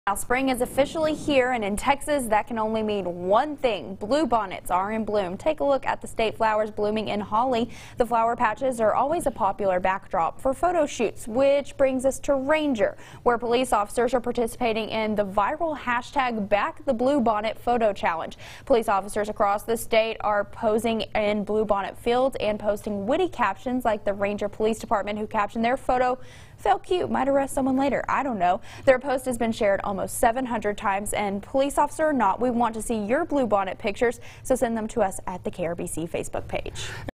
Now, spring is officially here, and in Texas, that can only mean one thing. Bluebonnets are in bloom. Take a look at the state flowers blooming in Holly. The flower patches are always a popular backdrop for photo shoots, which brings us to Ranger, where police officers are participating in the viral hashtag Back the Bluebonnet Photo Challenge. Police officers across the state are posing in bluebonnet fields and posting witty captions like the Ranger Police Department, who captioned their photo, "Felt cute, might arrest someone later, I don't know." Their post has been shared almost 700 times, and police officer or not, we want to see your bluebonnet pictures, so send them to us at the KRBC Facebook page.